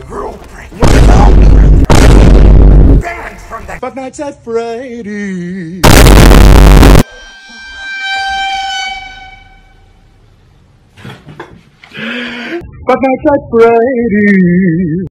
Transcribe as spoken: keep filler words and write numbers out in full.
Rule breaker. Banned from the Five Nights at Freddy's. Five Nights at Freddy's.